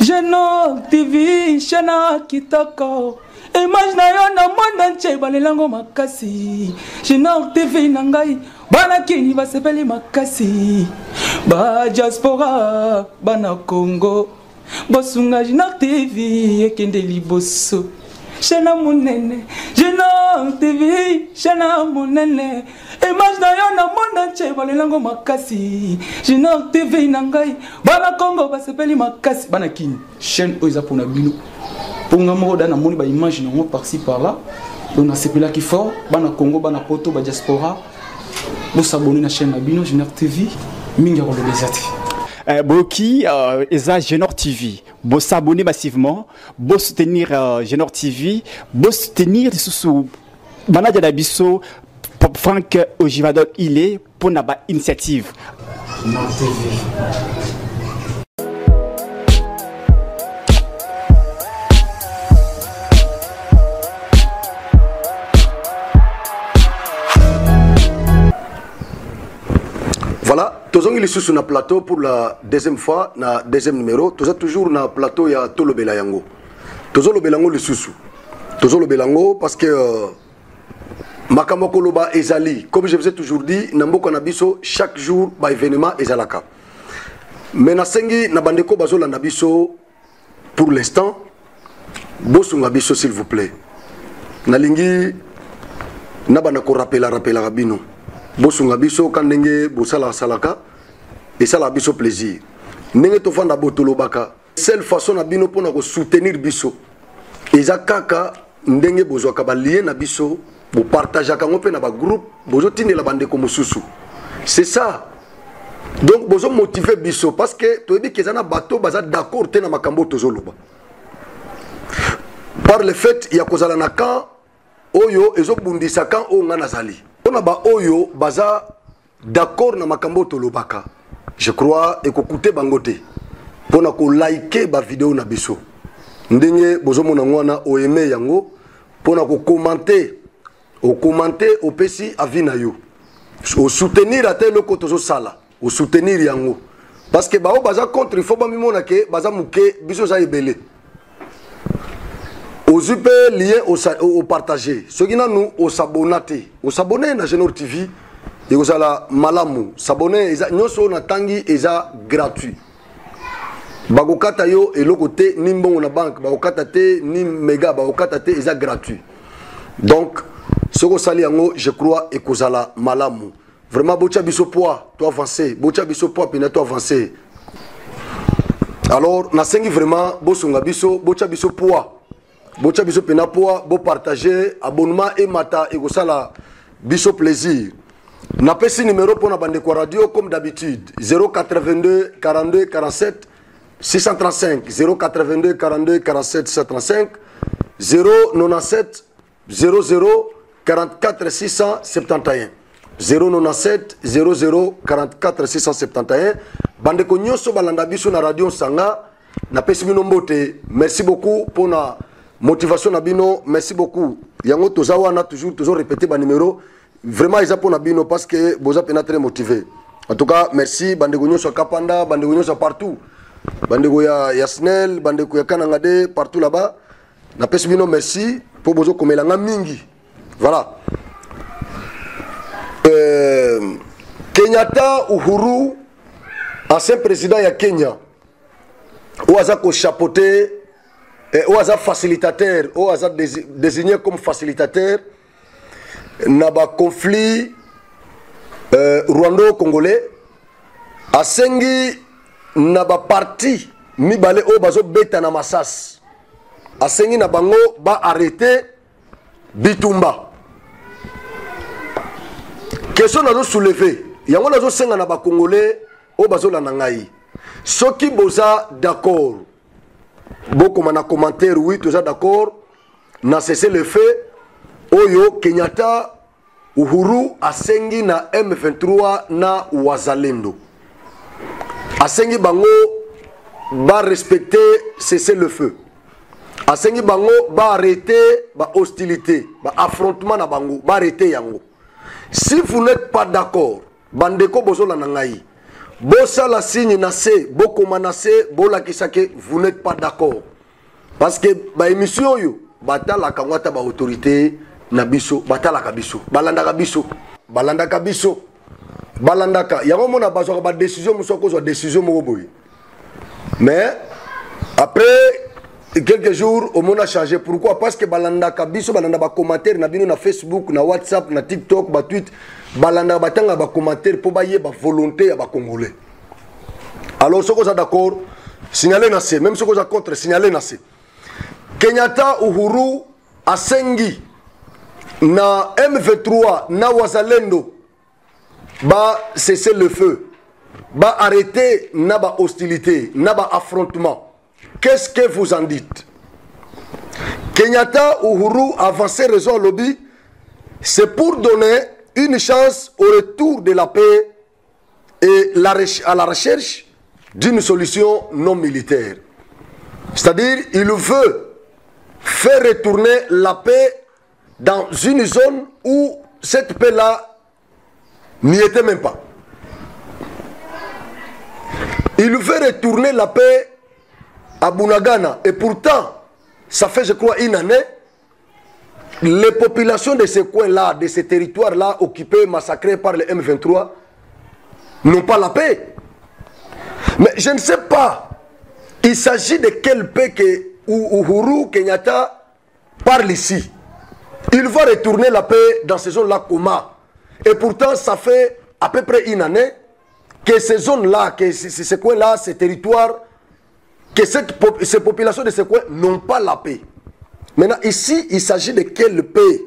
Genor TV, Shana Kitoko. Image na yo na monde entier balelango makasi. Genor TV nangai bana kini basepeli makasi. Ba diaspora bana Congo. Bosunga Genor TV ekende liboso. Shana munene, Genor TV, Shana munene. Image na yo na monde entier balelango makasi. Genor TV nangai bana Congo basepeli makasi. Bana kini chaîne oza pour na bino. Pour nous dans la image par-ci par-là, on a sepelé qui fort, bana Congo, bana Poto, ba diaspora, vous s'abonner à la chaîne Abino Genor TV, minga rolobezati. Boki, eza Genor TV, vous s'abonner massivement, vous soutenir Genor TV, vous soutenir sous Banadia Dabiso, Franck Ojivadol, il est pour naba initiative. Genor TV. Voilà, tous les sous sur le plateau pour la deuxième fois, na deuxième numéro. Tous toujours na plateau ya Tolo Belayango. Tous le Belango le sous. Tous le Belango parce que Makambo Koloba ezali. Comme je vous ai toujours dit, Nambo Nabiso chaque jour ba événement ezalaka. Mais na sengi na bandeko bazola nabiso pour l'instant. Bosunga biso s'il vous plaît. Na lingi na banako rappela rabino. Bosunga biso kandenge bosala salaka et ça la biso plaisir. Nenge to fanda botolo baka. Seule façon na bino pona ko soutenir biso. Eza kaka ndenge bozwaka ba lien na biso, bo partager ka ngope na ba groupe, bozo tindela bande ko mususu. C'est ça. Donc bozo motiver biso parce que to ebi kezana bato baza d'accord te na makambo tozoloba. Par le fait ya kozala na kan oyo ezo bundisa kan o nga nazali. On a ba oyo baza d'accord na makambo tolobaka. Je crois et kokute bangote. Pona ko liker ba vidéo na biso. Ndenge bozo mona ngwana o aimer yango pona ko commenter. O commenter o pesi avis na yo. O soutenir ate loko tozo sala. O soutenir yango. Parce que ba o baza contre il faut ba mimona ke baza muke biso za ebele. Aux UP liés au partager. Ce qui nous au s'abonner. Au s'abonner na Genor TV. Et aux ala malamu. S'abonner nous sommes na tangi eza gratuit. Bagokata yo et le côté ni bon na banque. Bagokata te ni méga bagokata te eza gratuit. Donc ce que sali yango je crois et kozala malamu. Vraiment bocha biso poids toi avancer. Bocha biso poids pina toi avancer. Alors na sengi vraiment bosunga biso bocha biso poids. Bocha biso pena poa, bo partager, abonnement et mata et la biso plaisir. Na pesi numéro pour na bande radio comme d'habitude 082 42 47 635 082 42 47 635 097 00 44 671 097 00 44 671 bande ko nyonso balanda biso na radio Sanga na pesi bino mbote. Merci beaucoup pour na motivation nabino, merci beaucoup. Yango tozawa na toujours répéter ba numéro. Vraiment ils pour nabino parce que boza pena très motivé. En tout cas, merci bandego nyoso Kapanda, bandego nyoso partout. Bandego ya Yasnel, bandego ya Kanangade partout là-bas. Na pesi bino merci pour bozo komelanga mingi. Voilà. Kenyatta Uhuru, ancien président ya Kenya. Oaza ko chapeauter ou à facilitateur, ou à désigné comme facilitateur, n'a pas conflit rwando-congolais, à Sengi n'a pas parti, mi balé au bazo beta na massas, à Sengi n'a bango ba arrêté Bitumba. Question n'a pas soulevé, yango n'a pas senga n'a pas congolais au bazo la nangai. Ce qui boza d'accord. Beaucoup de commentaires, oui, tout ça d'accord. Na cessé le fait. Oyo, Kenyatta, Uhuru, Asengi na M23 na Wazalendo. Asengi bango, va respecter cesser le feu. Asengi bango, va arrêter, va hostilité, va affrontement na bango, va arrêter yango. Si vous n'êtes pas d'accord, bandeko bozo la nangai. bossa la signe nassé, bokoma nassé, bola kisake, vous n'êtes pas d'accord. Parce que ba émission yo, bata la kangwata ba autorité na biso, bata la kabiso, balanda kabiso, balanda kabiso, balanda ka. Yango mona bazwa ba décision musoko zo décision mo boy. Mais après quelques jours, on a changé. Pourquoi? Parce que balanda kabiso, balanda ba commentaire na bino na Facebook, na WhatsApp, na TikTok, ba tweet, balanda batanga ba commentaire pour bailler ba volonté à ba congolais. Alors ce qu'on est d'accord, signaler nassé, même ce qu'on est contre, signaler nassé. Kenyatta Uhuru Asengi na M23 na Wazalendo ba cesser le feu, ba arrêter na ba hostilité, na ba affrontement. Qu'est-ce que vous en dites? Kenyatta Uhuru avancer raison lobby, c'est pour donner une chance au retour de la paix et à la recherche d'une solution non militaire. C'est-à-dire, il veut faire retourner la paix dans une zone où cette paix-là n'y était même pas. Il veut retourner la paix à Bunagana. Et pourtant, ça fait, je crois, une année, les populations de ces coins-là, de ces territoires-là, occupés, massacrés par les M23, n'ont pas la paix. Mais je ne sais pas, il s'agit de quelle paix que Uhuru Kenyatta parle ici. Il va retourner la paix dans ces zones-là comment? Et pourtant, ça fait à peu près une année que ces zones-là, que ces coins-là, ces territoires, que ces populations de ces coins n'ont pas la paix. Maintenant, ici, il s'agit de quelle paix?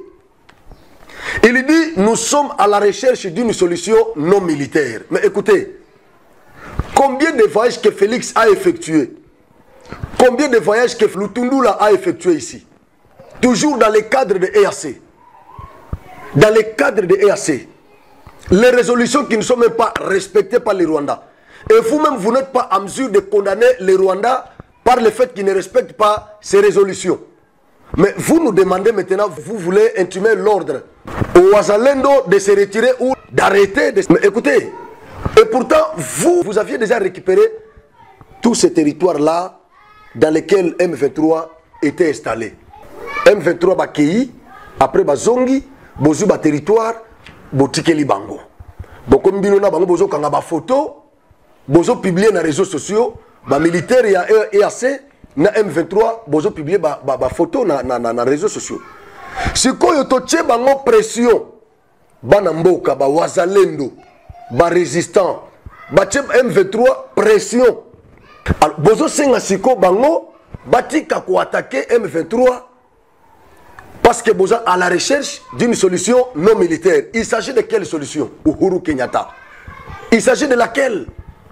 Il dit, nous sommes à la recherche d'une solution non militaire. Mais écoutez, combien de voyages que Félix a effectués? Combien de voyages que Lutundula a effectués ici? Toujours dans le cadre de EAC. Dans le cadre de EAC. Les résolutions qui ne sont même pas respectées par les Rwandais. Et vous-même, vous n'êtes pas en mesure de condamner les Rwandais par le fait qu'ils ne respectent pas ces résolutions. Mais vous nous demandez maintenant, vous voulez intimer l'ordre au Wazalendo de se retirer ou d'arrêter. Mais écoutez, et pourtant, vous aviez déjà récupéré tous ces territoires-là dans lesquels M23 était installé. M23 Bakei, après Bazongi, Bozu ba territoire, Botikeli Bango. Bokom binona bango bozo kanga ba photo, bozo publier na réseaux sociaux, ba militaire ya EAC na M23 bozo publier ba photo na réseaux sociaux. Sikoyo toche bango pression, bana mboka ba Wazalendo, ba résistant, ba M23 pression. Alors bozo senga siko bango batika ko attaquer M23 parce que Boza à la recherche d'une solution non militaire. Il s'agit de quelle solution? Uhuru Kenyatta. Il s'agit de laquelle?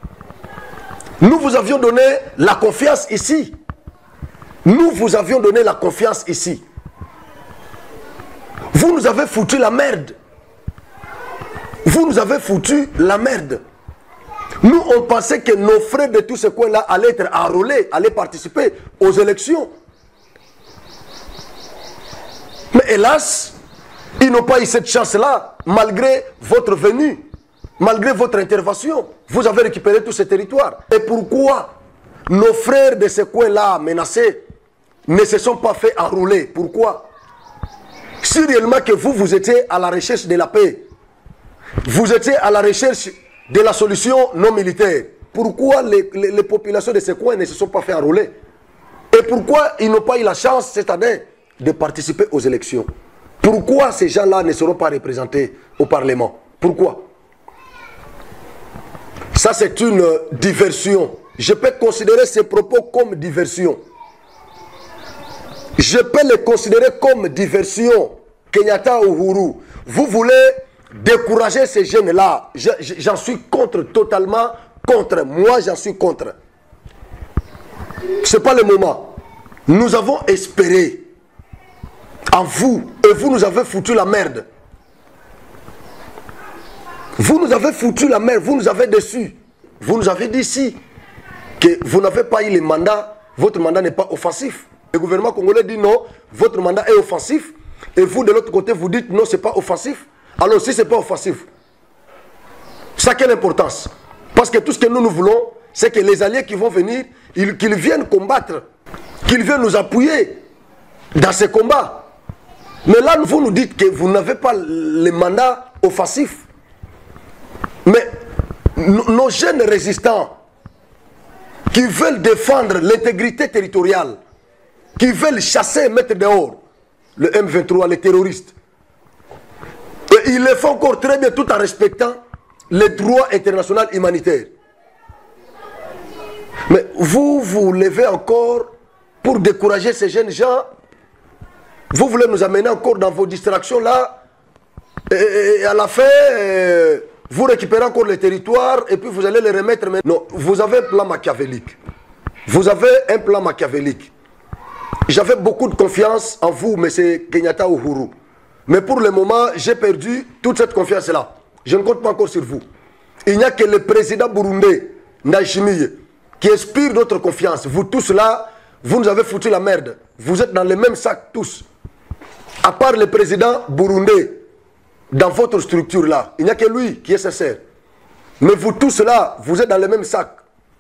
Nous vous avions donné la confiance ici. Nous vous avions donné la confiance ici. Vous nous avez foutu la merde. Vous nous avez foutu la merde. Nous, on pensait que nos frères de tous ces coins-là allaient être enrôlés, allaient participer aux élections. Mais hélas, ils n'ont pas eu cette chance-là, malgré votre venue, malgré votre intervention. Vous avez récupéré tous ces territoires. Et pourquoi nos frères de ces coins-là menacés ne se sont pas fait enrôler? Pourquoi? Si réellement que vous étiez à la recherche de la paix, vous étiez à la recherche de la solution non militaire, pourquoi les populations de ces coins ne se sont pas fait enrôler? Et pourquoi ils n'ont pas eu la chance cette année de participer aux élections? Pourquoi ces gens-là ne seront pas représentés au Parlement? Pourquoi? Ça, c'est une diversion. Je peux considérer ces propos comme diversion. Je peux les considérer comme diversion. Kenyatta Uhuru, vous voulez décourager ces jeunes-là. J'en suis contre, totalement contre. Moi, j'en suis contre. Ce n'est pas le moment. Nous avons espéré en vous et vous nous avez foutu la merde. Vous nous avez foutu la merde, vous nous avez déçus. Vous nous avez dit ici que vous n'avez pas eu le mandat, votre mandat n'est pas offensif. Le gouvernement congolais dit non, votre mandat est offensif. Et vous de l'autre côté vous dites non, ce n'est pas offensif. Alors si ce n'est pas offensif, ça a quelle importance? Parce que tout ce que nous voulons, c'est que les alliés qui vont venir, qu'ils viennent combattre, qu'ils viennent nous appuyer dans ces combats. Mais là, vous nous dites que vous n'avez pas le mandat offensif. Mais nos jeunes résistants qui veulent défendre l'intégrité territoriale, qui veulent chasser et mettre dehors le M23, les terroristes, et ils le font encore très bien tout en respectant les droits internationaux humanitaires. Mais vous vous levez encore pour décourager ces jeunes gens. Vous voulez nous amener encore dans vos distractions là. Et à la fin, vous récupérez encore les territoires et puis vous allez les remettre. Non, vous avez un plan machiavélique. Vous avez un plan machiavélique. J'avais beaucoup de confiance en vous, M. Kenyatta Uhuru. Mais pour le moment, j'ai perdu toute cette confiance-là. Je ne compte pas encore sur vous. Il n'y a que le président burundais, Ndayishimiye, qui inspire notre confiance. Vous tous là, vous nous avez foutu la merde. Vous êtes dans le même sac tous. À part le président burundais, dans votre structure là, il n'y a que lui qui est sincère. Mais vous tous là, vous êtes dans le même sac.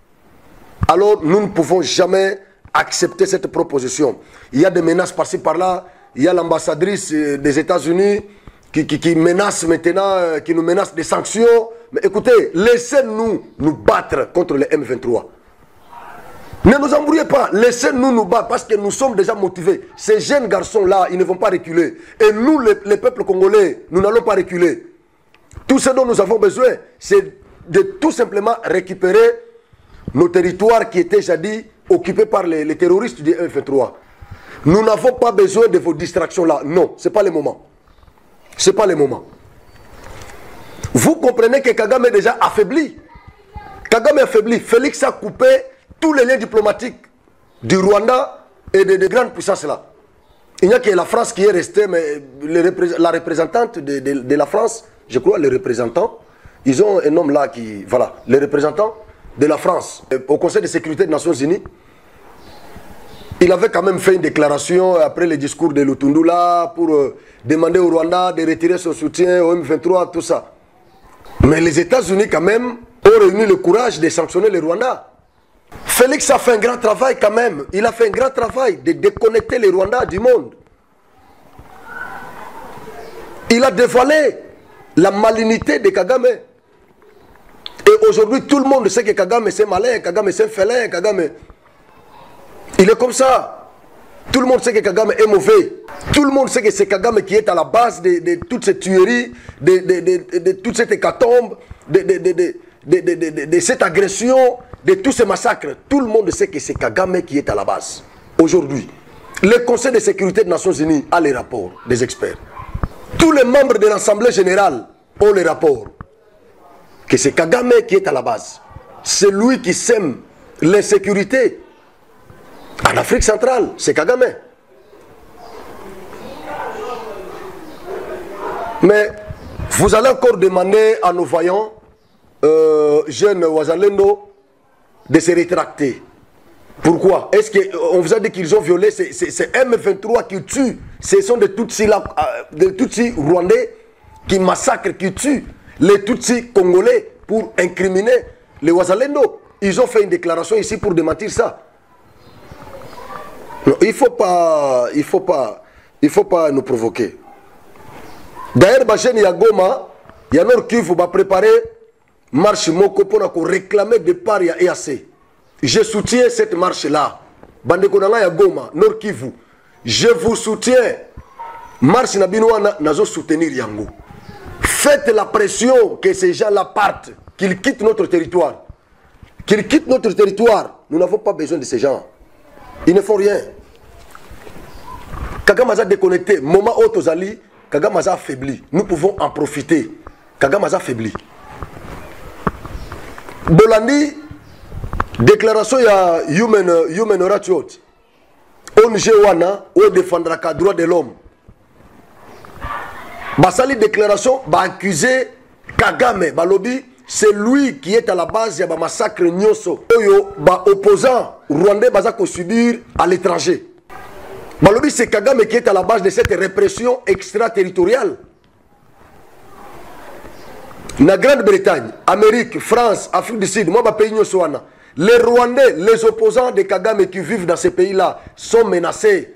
Alors nous ne pouvons jamais accepter cette proposition. Il y a des menaces par-ci par-là. Il y a l'ambassadrice des États-Unis qui menace maintenant, qui nous menace des sanctions. Mais écoutez, laissez-nous nous battre contre le M23. Ne nous embrouillez pas, laissez-nous nous battre parce que nous sommes déjà motivés. Ces jeunes garçons-là, ils ne vont pas reculer. Et nous, les peuples congolais, nous n'allons pas reculer. Tout ce dont nous avons besoin, c'est de tout simplement récupérer nos territoires qui étaient jadis occupés par les terroristes du M23. Nous n'avons pas besoin de vos distractions-là. Non, ce n'est pas le moment. Ce n'est pas le moment. Vous comprenez que Kagame est déjà affaibli. Kagame est affaibli. Félix a coupé tous les liens diplomatiques du Rwanda et des grandes puissances là. Il n'y a que la France qui est restée, mais la représentante de la France, je crois, les représentants, ils ont un homme là qui, voilà, les représentants de la France au Conseil de sécurité des Nations Unies. Il avait quand même fait une déclaration après le discours de Lutundu là pour demander au Rwanda de retirer son soutien au M23, tout ça. Mais les États-Unis quand même ont réuni le courage de sanctionner le Rwanda. Félix a fait un grand travail quand même. Il a fait un grand travail de déconnecter les Rwandais du monde. Il a dévoilé la malignité de Kagame. Et aujourd'hui, tout le monde sait que Kagame c'est malin, Kagame c'est félin, Kagame... Il est comme ça. Tout le monde sait que Kagame est mauvais. Tout le monde sait que c'est Kagame qui est à la base de toutes ces tueries, de toute cette hécatombe, de cette agression, de tous ces massacres. Tout le monde sait que c'est Kagame qui est à la base. Aujourd'hui, le Conseil de sécurité des Nations Unies a les rapports des experts. Tous les membres de l'Assemblée générale ont les rapports. Que c'est Kagame qui est à la base. C'est lui qui sème l'insécurité. En Afrique centrale, c'est Kagame. Mais vous allez encore demander à nos voyants, jeunes Wazalendo, de se rétracter. Pourquoi? Est-ce qu'on vous a dit qu'ils ont violé? C'est M23 qui tue. Ce sont des Tutsis rwandais qui massacrent, qui tuent les Tutsis congolais pour incriminer les Wazalendo. Ils ont fait une déclaration ici pour démentir ça. Non, il faut pas nous provoquer. D'ailleurs, Bacheni Yagoma, Yanor Kivu va préparer marche Moko pour réclamer départ à EAC. Je soutiens cette marche-là. Bandekonanga Yagoma, Nord Kivu. Je vous soutiens. Marche Nabinoana, nazo soutenir Yango. Faites la pression que ces gens-là partent, qu'ils quittent notre territoire. Qu'ils quittent notre territoire. Nous n'avons pas besoin de ces gens. Ils ne font rien. Kagame a déconnecté. Moment où Tozali, Kagame a affaibli. Nous pouvons en profiter. Kagame a affaibli. Bolandi, déclaration ya Human Rights Watch. ONG wana ou défendra le droit de l'homme. Basali déclaration va accuser Kagame Balobi, c'est lui qui est à la base de massacre Nyoso. Oyo ba opposant rwandais bazako subir à l'étranger. Balobi c'est Kagame qui est à la base de cette répression extraterritoriale. Na Grande-Bretagne, Amérique, France, Afrique du Sud, moi, ma pays Nyosoana. Les Rwandais, les opposants de Kagame qui vivent dans ces pays-là sont menacés.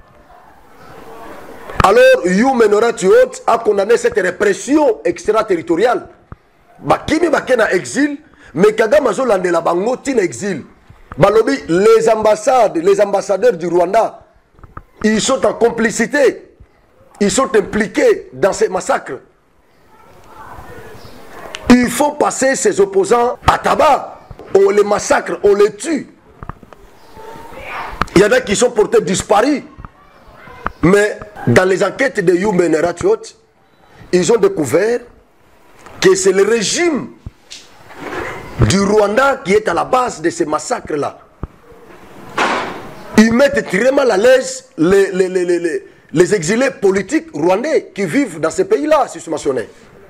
Alors, Human Rights Watch a condamné cette répression extraterritoriale. Bakimi bakena exil, mais Kagame Zolande la bango tin exil. Balobi, les ambassades, les ambassadeurs du Rwanda, ils sont en complicité. Ils sont impliqués dans ces massacres. Il faut passer ces opposants à tabac. On les massacre, on les tue. Il y en a qui sont portés disparus. Mais dans les enquêtes de Human Rights Watch, ils ont découvert que c'est le régime du Rwanda qui est à la base de ces massacres-là. Ils mettent très mal à l'aise les exilés politiques rwandais qui vivent dans ces pays-là, si je mentionnais.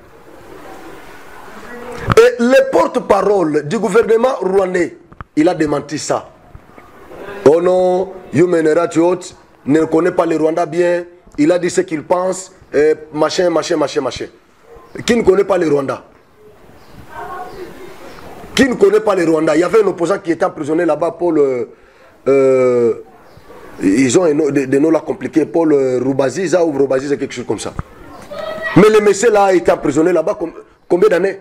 Et le porte-parole du gouvernement rwandais, il a démenti ça. Oh non, Human Rights Watch ne connaît pas le Rwanda bien, il a dit ce qu'il pense, machin. Qui ne connaît pas le Rwanda? Qui ne connaît pas le Rwanda? Il y avait un opposant qui était emprisonné là-bas, Paul... ils ont des noms là compliqués, Paul Rubaziza ou Rubaziza, quelque chose comme ça. Mais le monsieur là a été emprisonné là-bas combien d'années?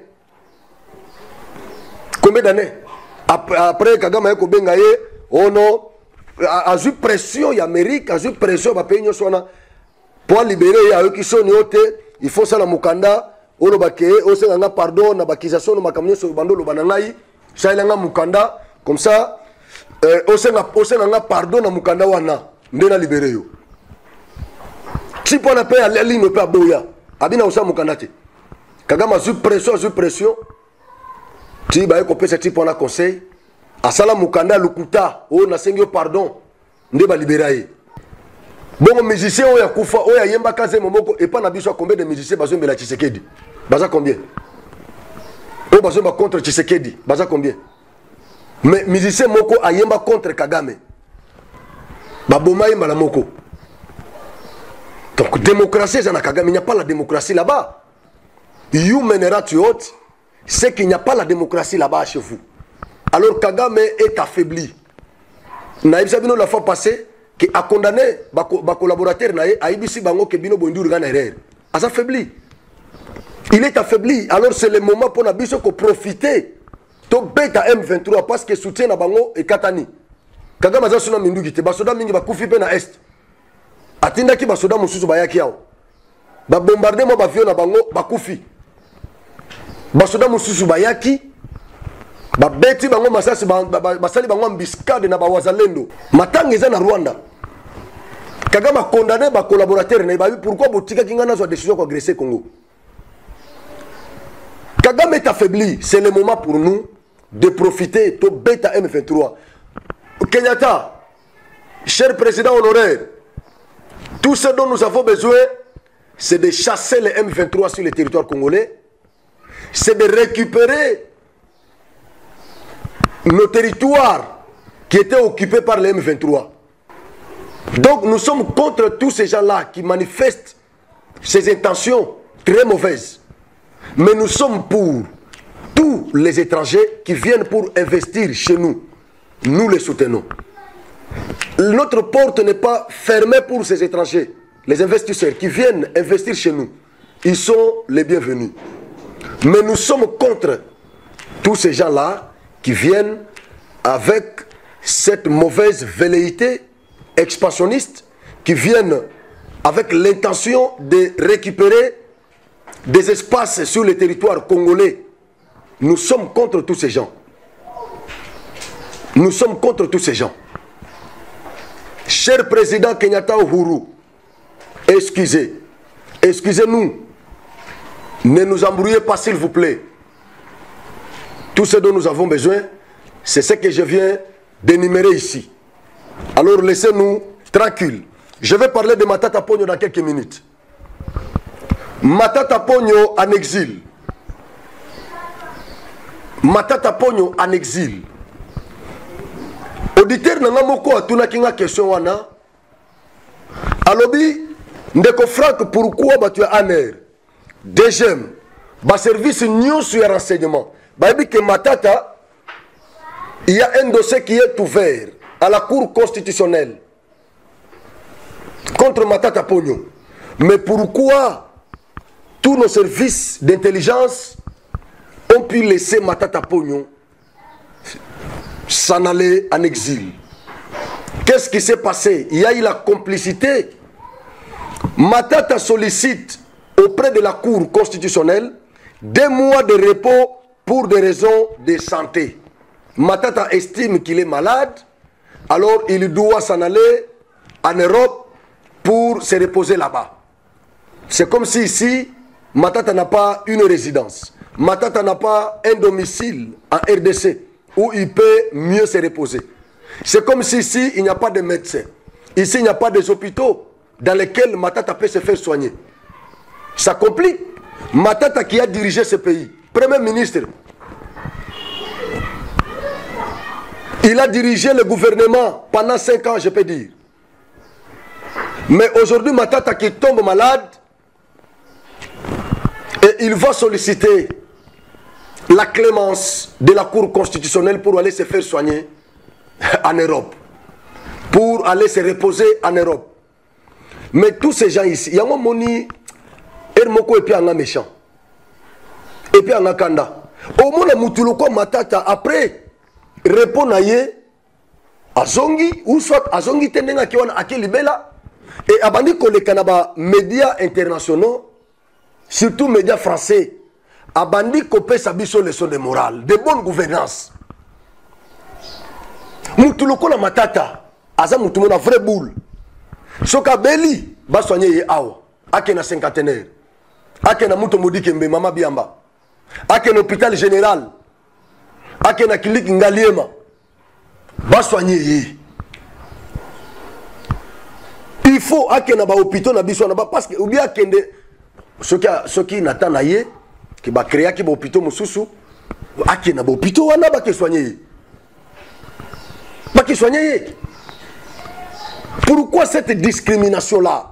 Combien d'années? Après Kagame a Kobengaye, oh non, a eu pression, il y a Amérique, a eu pression, pour libérer, il y a eux qui sont niotés, il faut ça la Mukanda, on a un pardon, on a bakisation, on a camion sur le bandeau, on a un Mukanda, comme ça, on a pardon na Mukanda wana, on a libéré. Si on a payé à l'île, on peut à Boya, Abina Osa Mukanda. Kagame a eu pression, si bah écope ce type on a conseil, à Salam Mukanda Lukuta, on a sengyo pardon, on va libérer. Bon musicien on a kufa, on a yemba kaze momoko et pas na biso combien de musiciens bazo mbela Tshisekedi. Baza combien? On bazo ba contre Tshisekedi, baza combien? Mais musicien moko a yemba contre Kagame. Ba boma yemba la moko. Donc démocratie ça na Kagame, il n'y a pas la démocratie là-bas. Human Rights Watch, c'est qu'il n'y a pas la démocratie là-bas chez vous. Alors Kagame est affaibli. Naïb Sabino la fois passée, qui a condamné les collaborateurs à Ibisi Bango que Bino Bondu regarde erreur. Il est affaibli. Il est affaibli. Alors c'est le moment pour Nabiso de profiter. To beta M23 parce que soutien na Bango et Katani. Kagame a suna mindu gite. Basoda mingi ba kufi pe na est. Atinda ki basoda mususu bayaki yao. Ba bombarder mo ba avion na Bango ba kufi. Basoda mususu bayaki. Ba beti bango masasi basali bango ambiscade na ba wazalendo. Matanga eza na Rwanda. Kagame a condamné ba collaborateur na ba pourquoi botika kinga na zo décision ko agresser Congo. Kagame est affaibli, c'est le moment pour nous de profiter de bêta M23. Kenyatta, cher président honoraire, tout ce dont nous avons besoin, c'est de chasser les M23 sur le territoire congolais, c'est de récupérer nos territoires qui étaient occupés par les M23. Donc nous sommes contre tous ces gens-là qui manifestent ces intentions très mauvaises. Mais nous sommes pour tous les étrangers qui viennent pour investir chez nous. Nous les soutenons. Notre porte n'est pas fermée pour ces étrangers. Les investisseurs qui viennent investir chez nous, ils sont les bienvenus. Mais nous sommes contre tous ces gens-là qui viennent avec cette mauvaise velléité expansionniste, qui viennent avec l'intention de récupérer des espaces sur le territoire congolais. Nous sommes contre tous ces gens. Nous sommes contre tous ces gens. Cher président Kenyatta Uhuru, excusez-nous. Ne nous embrouillez pas s'il vous plaît. Tout ce dont nous avons besoin, c'est ce que je viens d'énumérer ici. Alors laissez-nous tranquilles. Je vais parler de Matata Ponyo dans quelques minutes. Matata Ponyo en exil. Matata Ponyo en exil. Auditeur nanga moko atuna kinga question wana. Alobi ndeko Franck pourquoi tu es en air? Deuxième, ba service nyonso ya renseignement bayebi que Matata, il y a un dossier qui est ouvert à la Cour constitutionnelle contre Matata Pogno. Mais pourquoi tous nos services d'intelligence ont pu laisser Matata Pogno s'en aller en exil? Qu'est-ce qui s'est passé? Il y a eu la complicité. Matata sollicite auprès de la Cour constitutionnelle 2 mois de repos pour des raisons de santé. Matata estime qu'il est malade, alors il doit s'en aller en Europe pour se reposer là-bas. C'est comme si ici, Matata n'a pas une résidence. Matata n'a pas un domicile en RDC où il peut mieux se reposer. C'est comme si ici, il n'y a pas de médecins. Ici, il n'y a pas des hôpitaux dans lesquels Matata peut se faire soigner. Ça complique. Matata qui a dirigé ce pays, Premier ministre, il a dirigé le gouvernement pendant 5 ans, je peux dire. Mais aujourd'hui, Matata qui tombe malade, et il va solliciter la clémence de la Cour constitutionnelle pour aller se faire soigner en Europe, pour aller se reposer en Europe. Mais tous ces gens ici, il y a un moni, et puis un méchant, et puis un kanda. Au moins, le Matata, après, répond à ye, azongi, ou soit azongi tenenga ki wana akilibela, et abandi koleka na ba médias internationaux, surtout médias français, abandi kopé sabiso leçon de morale, de bonne gouvernance. Mutuloko la Matata, aza mutumo na vraie boule. Soka beli, ba soigner ye awa, ake na cinquantenaire, ake na muto modi kembe mama biamba, ake na hôpital général, ake na clinique ngaliema, ba soigner ye. Il faut ake na ba hôpital na biso na ba parce que ou bien kende ce qui n'attend na ye qui va créer qui ba hôpital mususu ake na ba hôpital wana ba ke soigner ye. Ba ke soigner ye. Pourquoi cette discrimination là?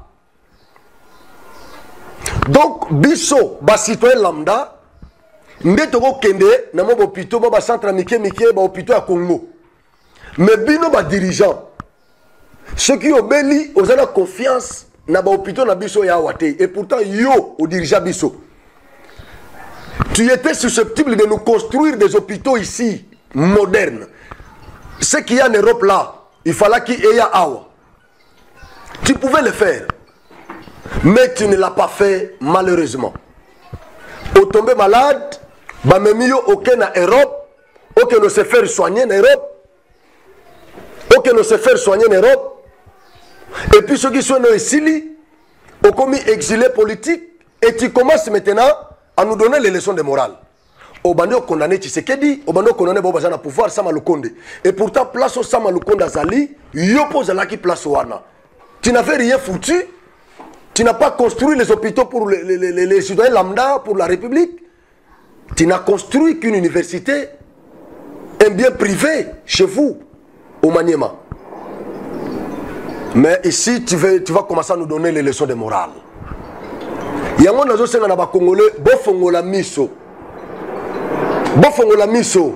Donc biso ba citoyen lambda ndeto ko kende na mo hôpital ba centre mike ba hôpital à Congo. Mais bino ba dirigeant ceux qui ont béni, ils ont confiance dans les hôpitaux na biso ya wate. Et pourtant, yo, au dirigeant biso, tu étais susceptible de nous construire des hôpitaux ici, modernes. Ce qu'il y a en Europe là, il fallait qu'il y ait awa. Tu pouvais le faire. Mais tu ne l'as pas fait, malheureusement. Au tombé malade, bah même yo aucun en Europe, aucun ne se faire soigner en Europe, aucun ne se faire soigner en Europe. Et puis ceux qui sont ici, ont commis exilé politique, et tu commences maintenant à nous donner les leçons de morale. Au bando condamné Tshisekedi, au bando condamné Bobazana pouvoir Sama Lukonde. Et pourtant, place au Sama Lukonde Azali, yopo Zalaki place au Wana. Tu n'avais rien foutu, tu n'as pas construit les hôpitaux pour les citoyens lambda, pour la République. Tu n'as construit qu'une université, un bien privé chez vous, au Maniema. Mais ici, tu vas commencer à nous donner les leçons de morale. Il y a un monde qui est Congolais, bofongola miso. Bofongola miso.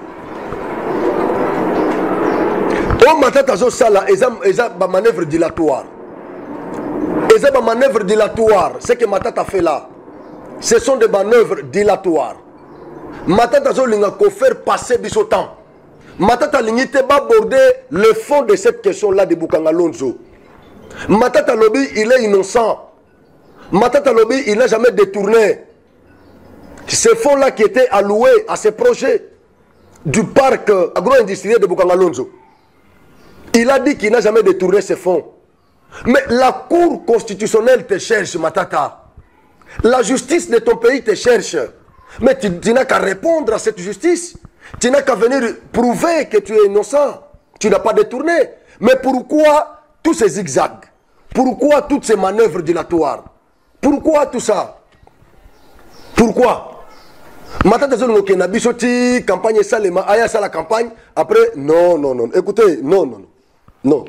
Oh, Matata Zosala, ils ont une manœuvre dilatoire. Ils ont une manœuvre dilatoire. Ce que Matata fait là, ce sont des manœuvres dilatoires. Matata Zolinga ko faire passer du temps. Matata Lingite va aborder le fond de cette question-là de Bukanga Lonzo. Matata Lobby, il est innocent. Matata Lobby, il n'a jamais détourné ces fonds-là qui étaient alloués à ces projets du parc agro-industriel de Bukanga Lonzo. Il a dit qu'il n'a jamais détourné ces fonds. Mais la Cour constitutionnelle te cherche, Matata. La justice de ton pays te cherche. Mais tu n'as qu'à répondre à cette justice. Tu n'as qu'à venir prouver que tu es innocent. Tu n'as pas détourné. Mais pourquoi tous ces zigzags? Pourquoi toutes ces manœuvres dilatoires? Pourquoi tout ça? Pourquoi? Matata Zone Bisoti, campagne Salema, Aya la campagne, après, non. Écoutez, non.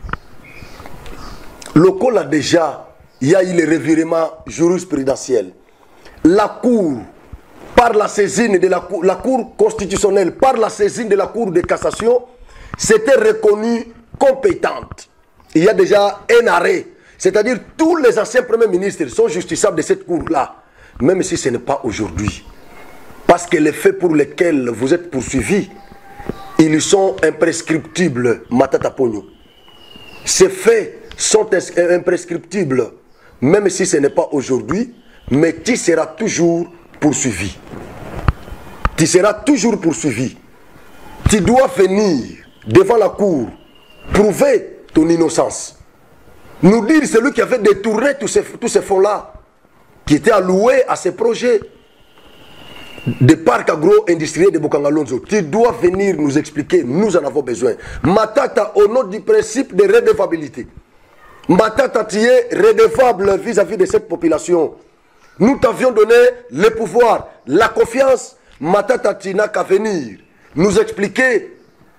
Le col a déjà, il y a eu le revirement jurisprudentiel. La Cour par la saisine de la Cour constitutionnelle, par la saisine de la Cour de cassation, c'était reconnue compétente. Il y a déjà un arrêt. C'est-à-dire tous les anciens premiers ministres sont justiciables de cette Cour-là, même si ce n'est pas aujourd'hui. Parce que les faits pour lesquels vous êtes poursuivis, ils sont imprescriptibles, Matata Pogno. Ces faits sont imprescriptibles, même si ce n'est pas aujourd'hui, mais tu seras toujours poursuivi. Tu seras toujours poursuivi. Tu dois venir devant la cour, prouver ton innocence. Nous dire celui qui avait détourné tous ces fonds-là, qui étaient alloués à ces projets de parcs agro-industriels de Bokangalonzo. Tu dois venir nous expliquer, nous en avons besoin. Matata, au nom du principe de redevabilité. Matata, tu es redevable vis-à-vis de cette population. Nous t'avions donné le pouvoir, la confiance. Matata, tu n'as qu'à venir nous expliquer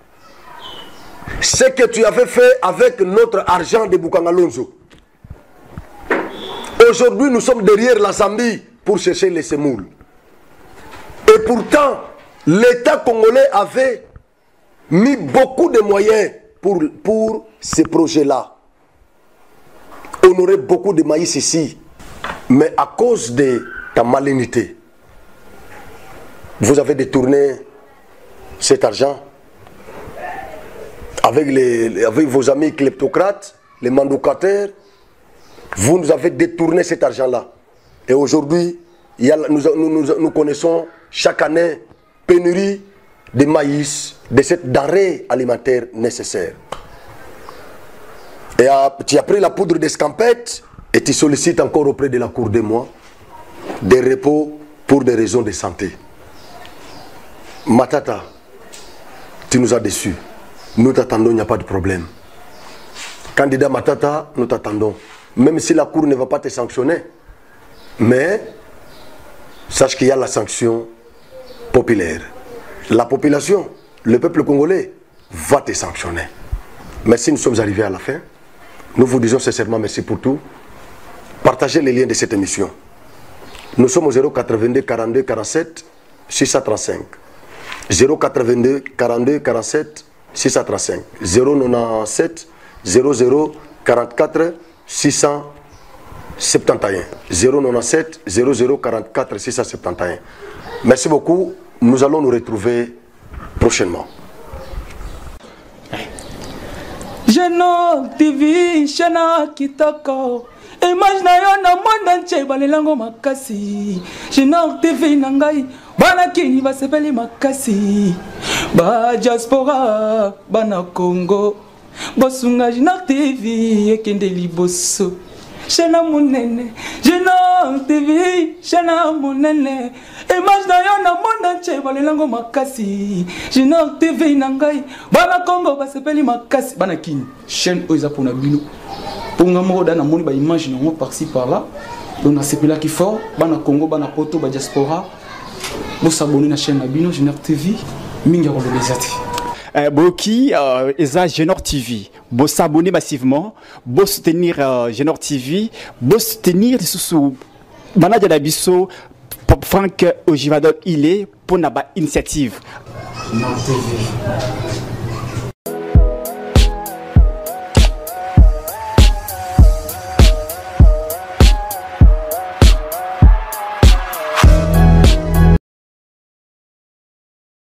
ce que tu avais fait avec notre argent de Bokangalonzo. Aujourd'hui, nous sommes derrière la Zambie pour chercher les semoules. Et pourtant, l'État congolais avait mis beaucoup de moyens pour ces projets-là. On aurait beaucoup de maïs ici. Mais à cause de ta malignité, vous avez détourné cet argent avec vos amis kleptocrates, les mandocataires. Vous nous avez détourné cet argent-là. Et aujourd'hui, nous connaissons chaque année pénurie de maïs, de cette denrée alimentaire nécessaire. Et tu as pris la poudre d'escampette et tu sollicites encore auprès de la Cour des mois des repos pour des raisons de santé. Matata, tu nous as déçus. Nous t'attendons, il n'y a pas de problème. Candidat Matata, nous t'attendons. Même si la Cour ne va pas te sanctionner. Mais, sache qu'il y a la sanction populaire. La population, le peuple congolais, va te sanctionner. Merci, nous sommes arrivés à la fin. Nous vous disons sincèrement merci pour tout. Partagez les liens de cette émission. Nous sommes au 082 42 47 635. 082 42 47 635. 097 00 44 671. 097 00 44 671. Merci beaucoup. Nous allons nous retrouver prochainement. Jeno TV, Shana Kitoko. Image na yo na monde entier balelango makasi. Jeno TV nangai bana kini basepeli makasi. Ba diaspora bana Congo. Bosunga Jeno TV ekende liboso. Shana munene, Jeno TV, Shana munene. Image na yo na monde entier balelango makasi. Jeno TV nangai bana Congo basepeli makasi. Bana kini chaîne oza pona bino. Ponga moko dana moni ba image nango par-ci par-là. Donc na sepela ki fort bana Congo bana poto ba diaspora. Bo s'abonner na chaîne na bino Jeno TV mingi ko belezati. Boki eza Jeno TV. Bo s'abonner massivement, bo soutenir Jeno TV, bo soutenir sous manager d'Abisso Franck Ojivadol il est pour na ba initiative. Jeno TV.